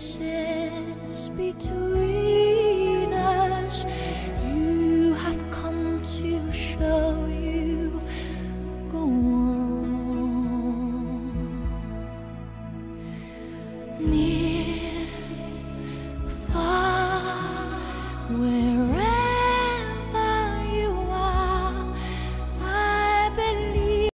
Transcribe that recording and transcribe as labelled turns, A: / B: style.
A: spaces between us, you have come to show you go on. Near, far, where